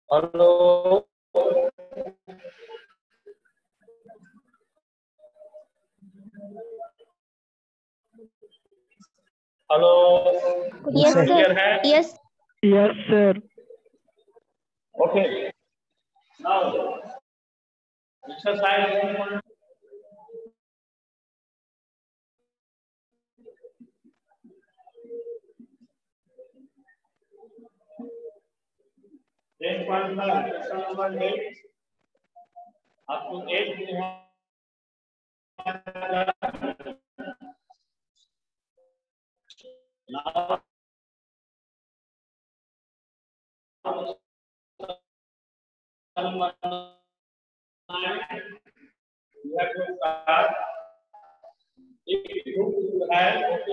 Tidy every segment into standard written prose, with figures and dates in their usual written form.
Hello hello Yes, sir. Clear है? Yes. Yes, sir. Okay now exercise 10.5 question number 8 आपको 8 now you have to start एक group है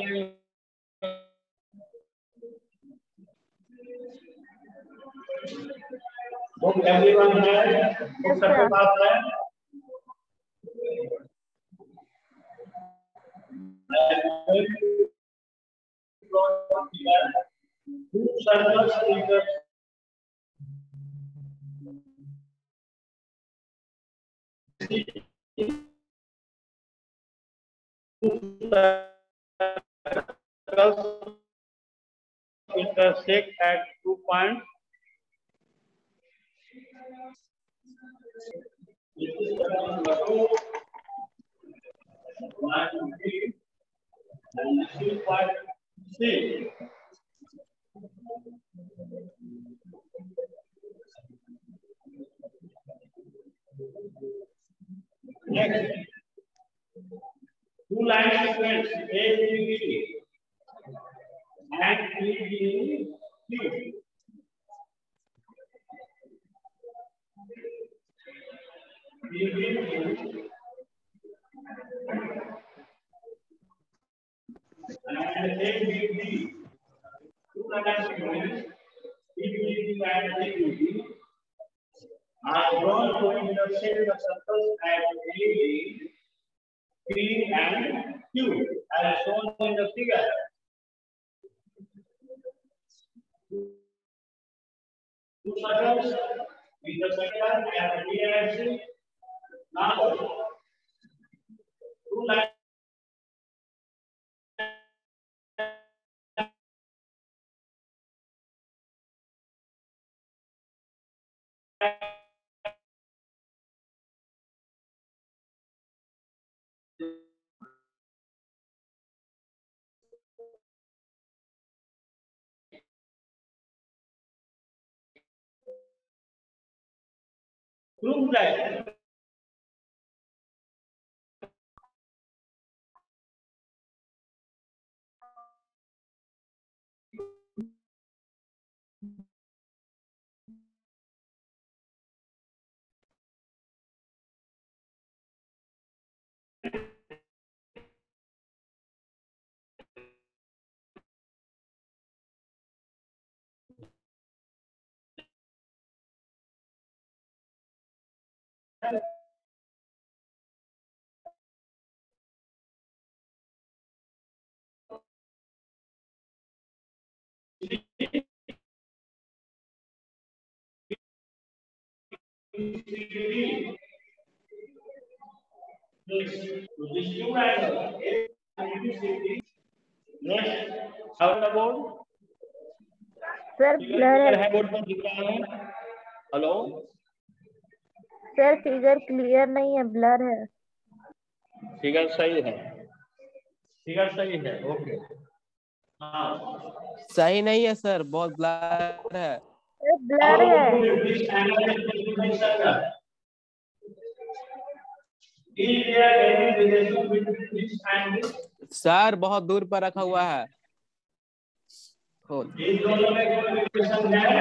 book everyone है book सबके पास है two circles in the intersect at 2 points. C. Next, two line sequence A, B, B and B, B, Q. B, B, Q. And A, B, B. Two line sequence B, B, B and A, B, B are drawn to intersect the circles at A, B, P and Q as shown in the figure. Two circles intersect at B and C. Now, two lines prove that this two angle next how about Sir, blur है board पर दिख रहा है hello sir figure clear नहीं है, blur है। Figure सही है फिगर सही है ओके हाँ सही नहीं है सर, बहुत ब्लर है। ब्लर है सर बहुत दूर पर रखा हुआ है। इन दोनों में कोई रिलेशन है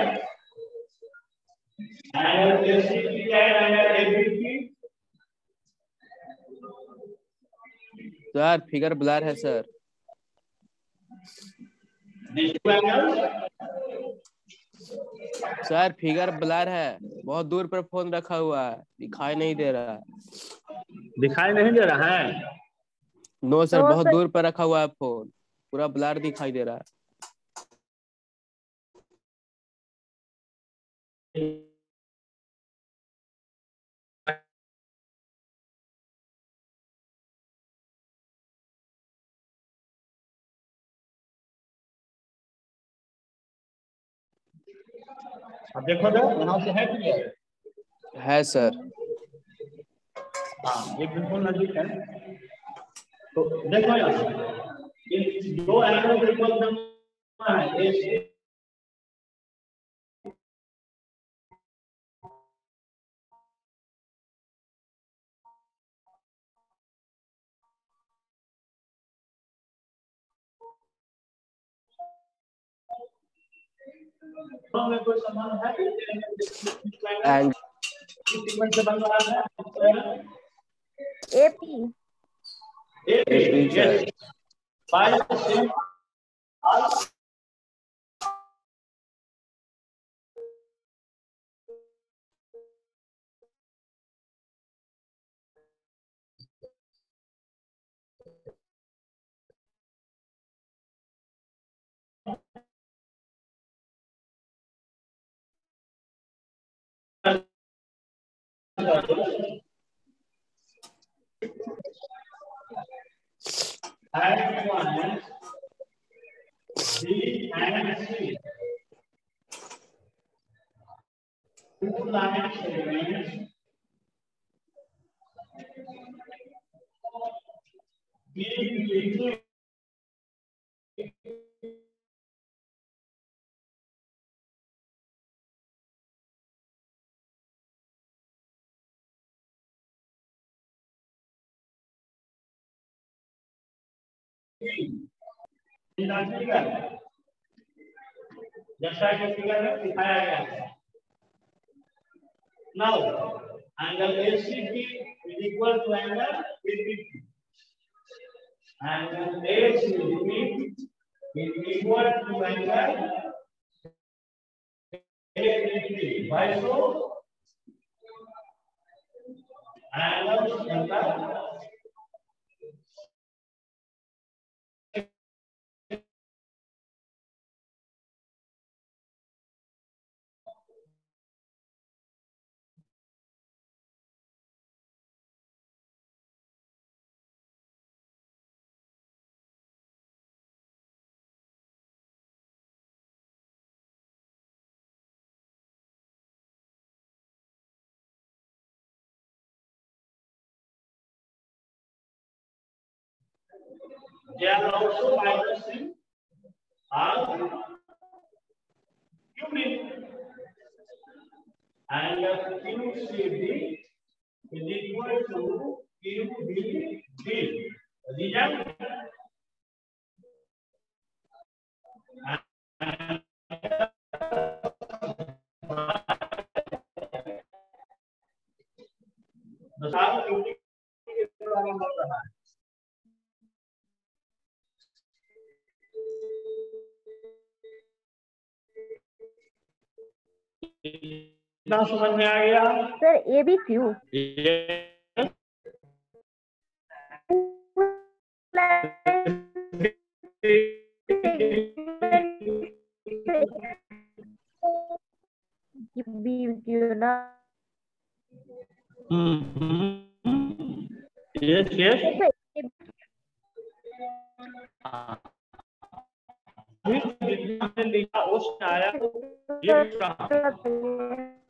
angle ACP angle ABP sir figure blur है सर। सर फिगर ब्लर है, बहुत दूर पर फोन रखा हुआ है, दिखाई नहीं दे रहा है। दिखाई नहीं दे रहा है नो सर, बहुत दूर पर रखा हुआ है फोन, पूरा ब्लर दिखाई दे रहा है। अब देखो तो यहाँ से है क्लियर? है सर। हाँ, ये बिल्कुल नजदीक है। तो देखो यहाँ ये दो एंगल के इक्वल करना है, ए में कोई संबंध है? एंड से बन रहा है AP sir. By same B and C. Two line segments. B जैसा कि फिगर में दिखाया गया है। Now, angle ACP is equal to angle APP. Angle ACP is equal to angle APP. Why so? Angles in the they are also minusing R QB and QCD is equal to QBD. Result the सारा QB के द्वारा बन रहा है। कितना समझ में आ गया? Sir A B Q B Q ना यस यस लिखा उसने आया ये